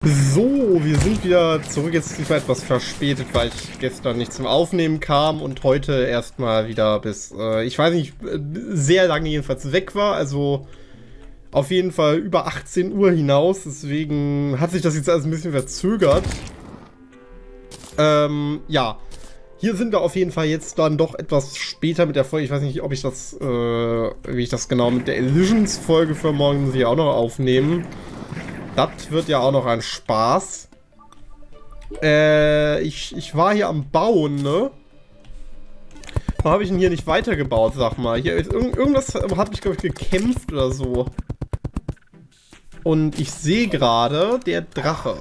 So, wir sind wieder zurück. Jetzt ist es etwas verspätet, weil ich gestern nicht zum Aufnehmen kam und heute erstmal wieder bis, ich weiß nicht, sehr lange jedenfalls weg war. Also auf jeden Fall über 18 Uhr hinaus. Deswegen hat sich das jetzt alles ein bisschen verzögert. Ja. Hier sind wir auf jeden Fall jetzt dann doch etwas später mit der Folge. Ich weiß nicht, ob ich das, wie ich das genau mit der Illusions-Folge für morgen muss ich auch noch aufnehmen. Das wird ja auch noch ein Spaß. Ich war hier am Bauen, ne? Warum habe ich denn hier nicht weitergebaut, sag mal? Hier ist irgendwas hat mich, glaube ich, gekämpft oder so. Und ich sehe gerade der Drache.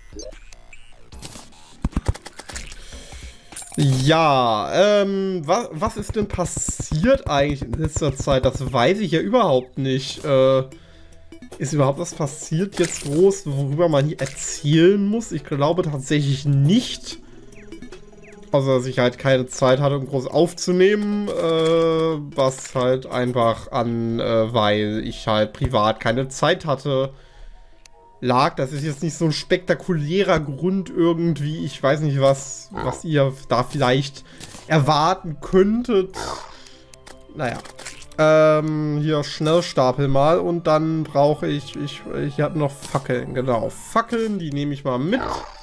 Ja, was ist denn passiert eigentlich in letzter Zeit? Das weiß ich ja überhaupt nicht. Ist überhaupt was passiert jetzt groß, worüber man hier erzählen muss? Ich glaube tatsächlich nicht. Außer dass ich halt keine Zeit hatte, um groß aufzunehmen. Was halt einfach an, weil ich halt privat keine Zeit hatte, lag. Das ist jetzt nicht so ein spektakulärer Grund irgendwie. Ich weiß nicht, was ihr da vielleicht erwarten könntet. Naja. Hier Schnellstapel mal und dann brauche ich habe noch Fackeln, genau. Fackeln, die nehme ich mal mit.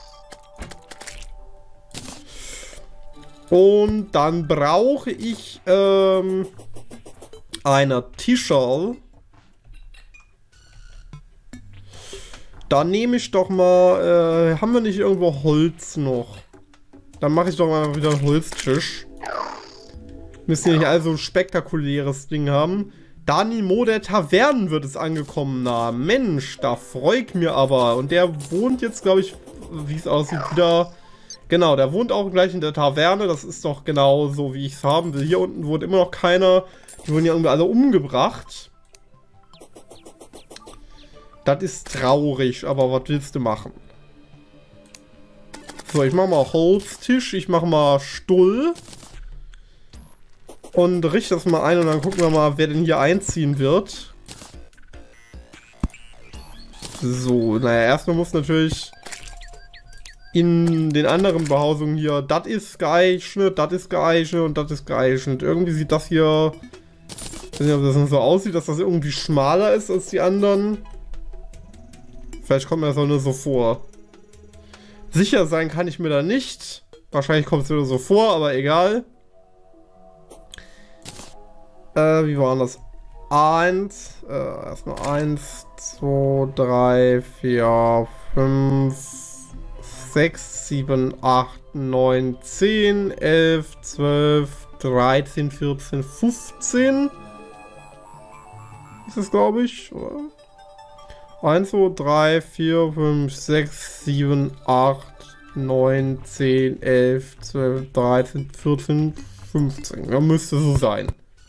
Und dann brauche ich eine Tischerl. Dann nehme ich doch mal, haben wir nicht irgendwo Holz noch? Dann mache ich doch mal wieder einen Holztisch. Müssen ja nicht also ein spektakuläres Ding haben. Danimo der Tavernen wird es angekommen nah. Mensch, da freue ich mir aber. Und der wohnt jetzt, glaube ich, wie es aussieht, wieder. Genau, der wohnt auch gleich in der Taverne. Das ist doch genau so, wie ich es haben will. Hier unten wohnt immer noch keiner. Die wurden ja irgendwie alle umgebracht. Das ist traurig, aber was willst du machen? So, ich mache mal Holztisch. Ich mache mal Stuhl. Und richte das mal ein und dann gucken wir mal, wer denn hier einziehen wird. So, naja, erstmal muss natürlich in den anderen Behausungen hier, das ist geeignet und das ist geeignet. Irgendwie sieht das hier, ich weiß nicht, ob das so aussieht, dass das irgendwie schmaler ist als die anderen. Vielleicht kommt mir das auch nur so vor. Sicher sein kann ich mir da nicht. Wahrscheinlich kommt es mir nur so vor, aber egal. Wie war das? Erstmal 1, 2, 3, 4, 5, 6, 7, 8, 9, 10, 11, 12, 13, 14, 15. Ist das, glaube ich, oder? 1, 2, 3, 4, 5, 6, 7, 8, 9, 10, 11, 12, 13, 14, 15. Ja, müsste so sein.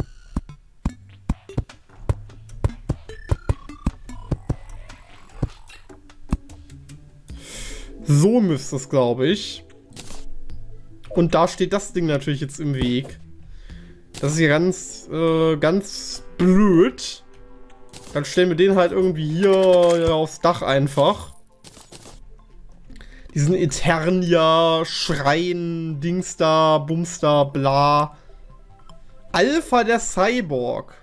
So müsste es, glaube ich. Und da steht das Ding natürlich jetzt im Weg. Das ist ja ganz blöd. Dann stellen wir den halt irgendwie hier aufs Dach einfach. Diesen Eternia, Schrein, Dings da, Bums da, bla. Alpha der Cyborg.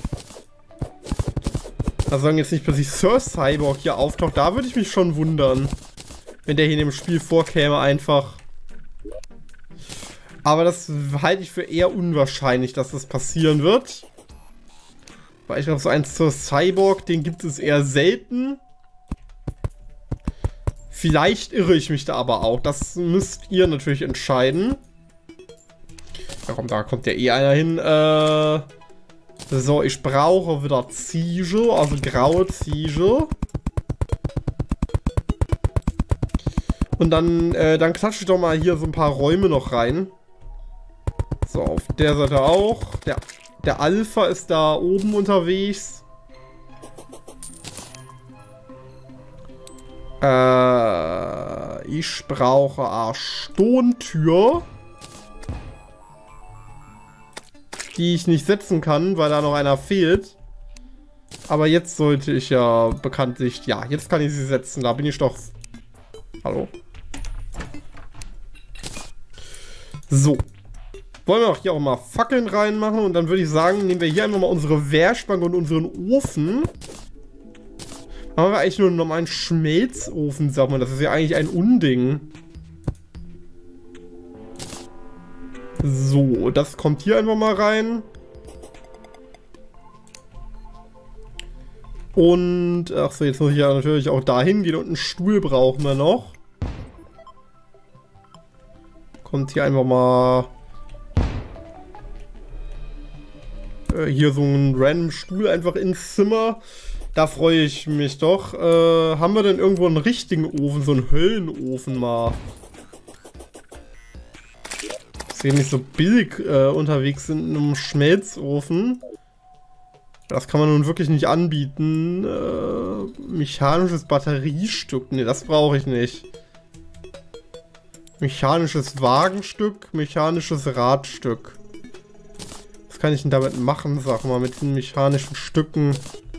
Da sagen jetzt nicht plötzlich Sir Cyborg hier auftaucht. Da würde ich mich schon wundern. Wenn der hier in dem Spiel vorkäme, einfach. Aber das halte ich für eher unwahrscheinlich, dass das passieren wird. Weil ich glaube, so ein Sir Cyborg, den gibt es eher selten. Vielleicht irre ich mich da aber auch. Das müsst ihr natürlich entscheiden. Ja, komm, da kommt ja eh einer hin. So, ich brauche wieder Ziegel, also graue Ziegel. Und dann klatsche ich doch mal hier so ein paar Räume noch rein. So, auf der Seite auch. Der Alpha ist da oben unterwegs. Ich brauche eine Stontür. Die ich nicht setzen kann, weil da noch einer fehlt. Aber jetzt sollte ich ja bekanntlich... Ja, jetzt kann ich sie setzen. Da bin ich doch Hallo. So. Wollen wir auch hier auch mal Fackeln reinmachen und dann würde ich sagen, nehmen wir hier einfach mal unsere Werkbank und unseren Ofen. Haben wir eigentlich nur einen normalen Schmelzofen, sagt man. Das ist ja eigentlich ein Unding. So, das kommt hier einfach mal rein. Und, ach so, jetzt muss ich ja natürlich auch dahin gehen und einen Stuhl brauchen wir noch. Kommt hier einfach mal hier so ein random Stuhl einfach ins Zimmer. Da freue ich mich doch. Haben wir denn irgendwo einen richtigen Ofen, so einen Höllenofen mal? Dass wir nicht so billig unterwegs sind in einem Schmelzofen. Das kann man nun wirklich nicht anbieten. Mechanisches Batteriestück. Ne, das brauche ich nicht. Mechanisches Wagenstück, mechanisches Radstück. Was kann ich denn damit machen, sag mal, mit den mechanischen Stücken?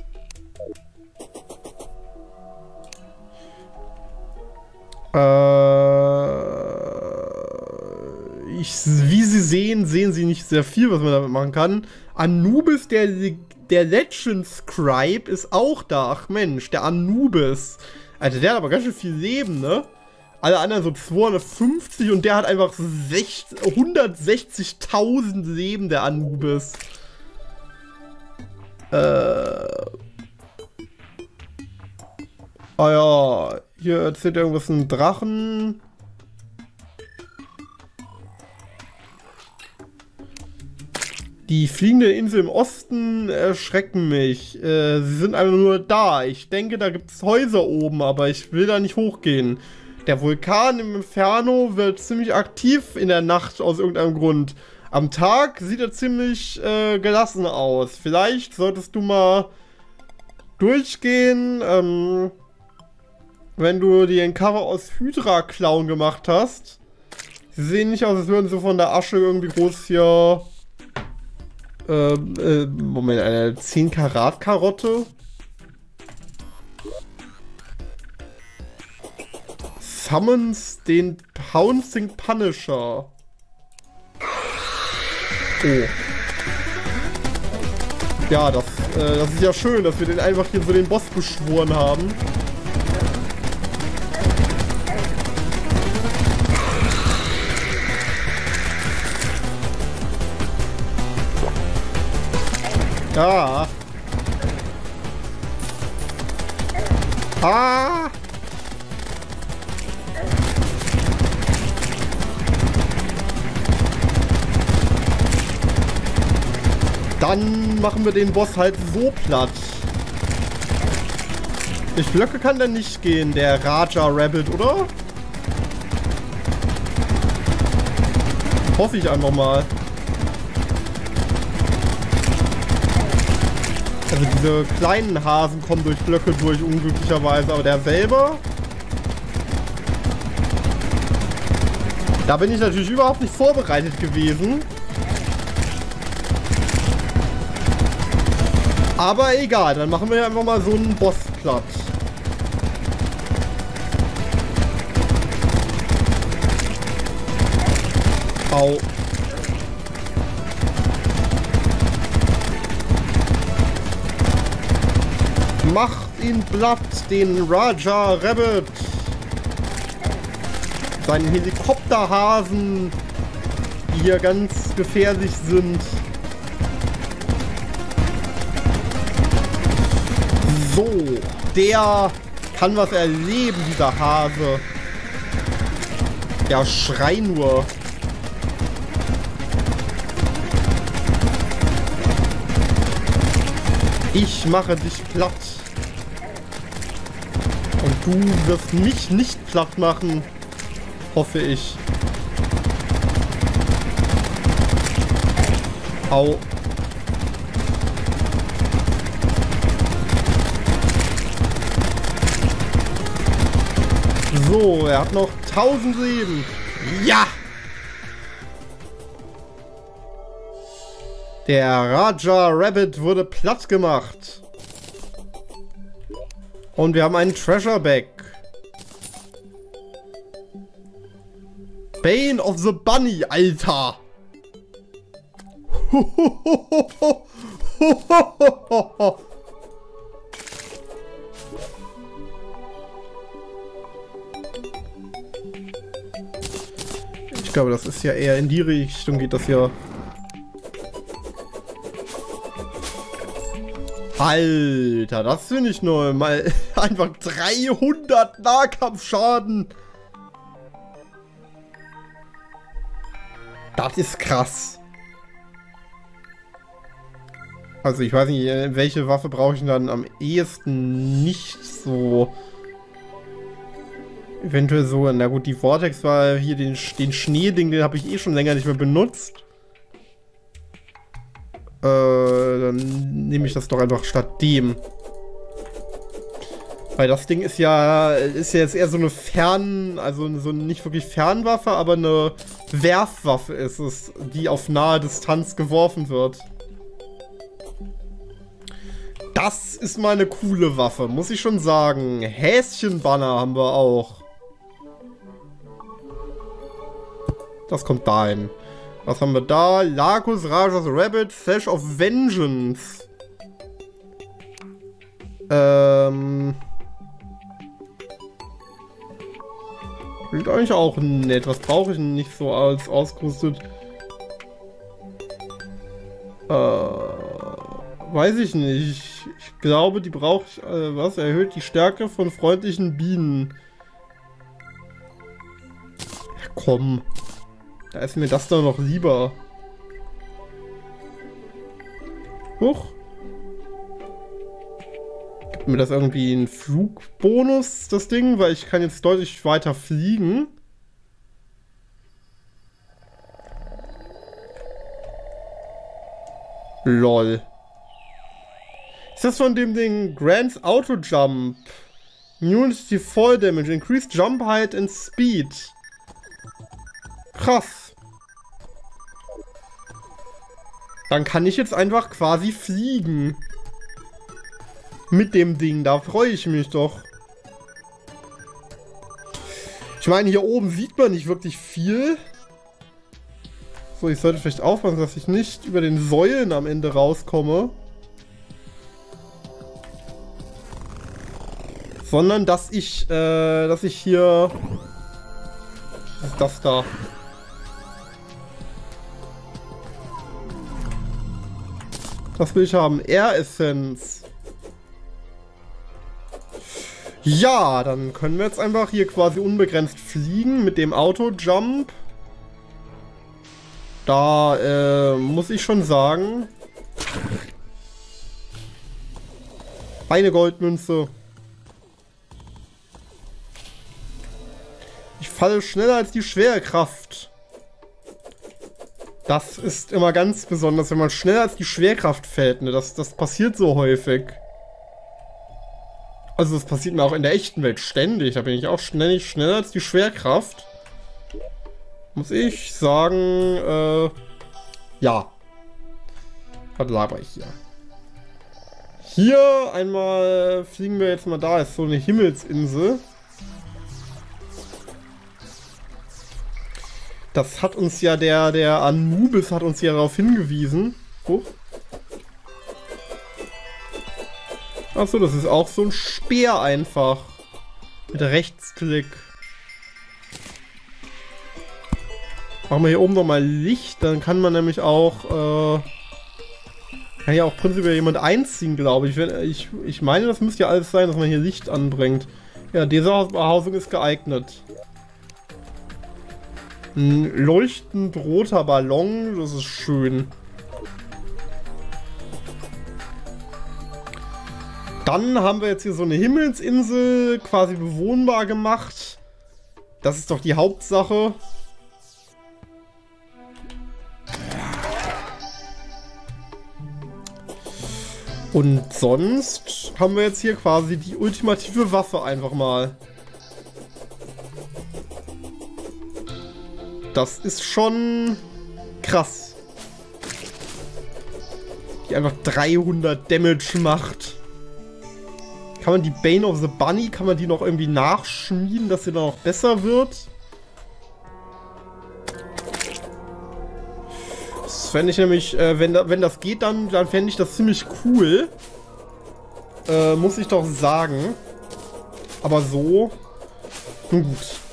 Wie Sie sehen, sehen Sie nicht sehr viel, was man damit machen kann. Anubis, der Legend Scribe, ist auch da. Ach Mensch, der Anubis. Alter, der hat aber ganz schön viel Leben, ne? Alle anderen so 250 und der hat einfach 160.000 Leben, der Anubis. Ah ja, hier erzählt irgendwas ein Drachen. Die fliegende Insel im Osten erschrecken mich. Sie sind einfach nur da. Ich denke, da gibt es Häuser oben, aber ich will da nicht hochgehen. Der Vulkan im Inferno wird ziemlich aktiv in der Nacht aus irgendeinem Grund. Am Tag sieht er ziemlich gelassen aus. Vielleicht solltest du mal durchgehen, wenn du dir ein Cover aus Hydra-Clown gemacht hast. Sie sehen nicht aus, als würden sie von der Asche irgendwie groß hier... Moment, eine 10-Karat-Karotte? Summons den Pouncing Punisher. Oh. Ja, das ist ja schön, dass wir den einfach hier so den Boss beschworen haben. Ja. Ah. Dann machen wir den Boss halt so platt. Ich Blöcke kann der nicht gehen, der Raja Rabbit, oder? Hoffe ich einfach mal. Also diese kleinen Hasen kommen durch Blöcke durch, unglücklicherweise, aber der selber... Da bin ich natürlich überhaupt nicht vorbereitet gewesen. Aber egal, dann machen wir einfach mal so einen Boss platt. Au. Macht ihn platt, den Raja Rabbit. Seinen Helikopterhasen, die hier ganz gefährlich sind. So, der kann was erleben, dieser Hase. Ja, schrei nur. Ich mache dich platt. Und du wirst mich nicht platt machen. Hoffe ich. Au. So, er hat noch 1000 Leben. Ja! Der Raja Rabbit wurde platt gemacht. Und wir haben einen Treasure Bag. Bane of the Bunny, Alter. Ich glaube, das ist ja eher in die Richtung geht das ja. Alter, das finde ich neu. Mal einfach 300 Nahkampfschaden. Das ist krass. Also ich weiß nicht, welche Waffe brauche ich dann am ehesten nicht so. Eventuell so, na gut, die Vortex war hier den Schneeding, den habe ich eh schon länger nicht mehr benutzt. Dann nehme ich das doch einfach statt dem. Weil das Ding ist ja jetzt eher so eine also so nicht wirklich Fernwaffe, aber eine Werfwaffe ist es, die auf nahe Distanz geworfen wird. Das ist mal eine coole Waffe, muss ich schon sagen. Häschenbanner haben wir auch. Das kommt dahin. Was haben wir da? Lacus, Rajas Rabbit, Flash of Vengeance. Klingt eigentlich auch nett. Was brauche ich denn nicht so als ausgerüstet? Weiß ich nicht. Ich glaube, die braucht was? Erhöht die Stärke von freundlichen Bienen. Ja, komm. Da ist mir das doch noch lieber. Huch. Gibt mir das irgendwie einen Flugbonus, das Ding? Weil ich kann jetzt deutlich weiter fliegen. Lol. Ist das von dem Ding Grand's Auto Jump? Immunity Fall Damage, Increased Jump Height and Speed. Krass. Dann kann ich jetzt einfach quasi fliegen. Mit dem Ding, da freue ich mich doch. Ich meine, hier oben sieht man nicht wirklich viel. So, ich sollte vielleicht aufpassen, dass ich nicht über den Säulen am Ende rauskomme. Sondern, dass ich hier... Was ist das da? Was will ich haben? Air Essence. Ja, dann können wir jetzt einfach hier quasi unbegrenzt fliegen mit dem Auto-Jump. Da muss ich schon sagen... Eine Goldmünze. Ich falle schneller als die Schwerkraft. Das ist immer ganz besonders, wenn man schneller als die Schwerkraft fällt. Ne? Das passiert so häufig. Also das passiert mir auch in der echten Welt ständig. Da bin ich auch schneller als die Schwerkraft. Muss ich sagen, ja. Was laber ich hier? Hier einmal fliegen wir jetzt mal da. Ist so eine Himmelsinsel. Das hat uns ja der Anubis hat uns ja darauf hingewiesen. Huch. Achso, das ist auch so ein Speer einfach. Mit Rechtsklick. Machen wir hier oben nochmal Licht, dann kann man nämlich auch, kann ja auch prinzipiell jemand einziehen, glaube ich. Ich meine, das müsste ja alles sein, dass man hier Licht anbringt. Ja, diese Behausung ist geeignet. Ein leuchtend roter Ballon, das ist schön. Dann haben wir jetzt hier so eine Himmelsinsel quasi bewohnbar gemacht. Das ist doch die Hauptsache. Und sonst haben wir jetzt hier quasi die ultimative Waffe einfach mal. Das ist schon krass. Die einfach 300 Damage macht. Kann man die Bane of the Bunny, kann man die noch irgendwie nachschmieden, dass sie dann noch besser wird? Das fände ich nämlich, wenn das geht, dann fände ich das ziemlich cool. Muss ich doch sagen. Aber so, nun gut.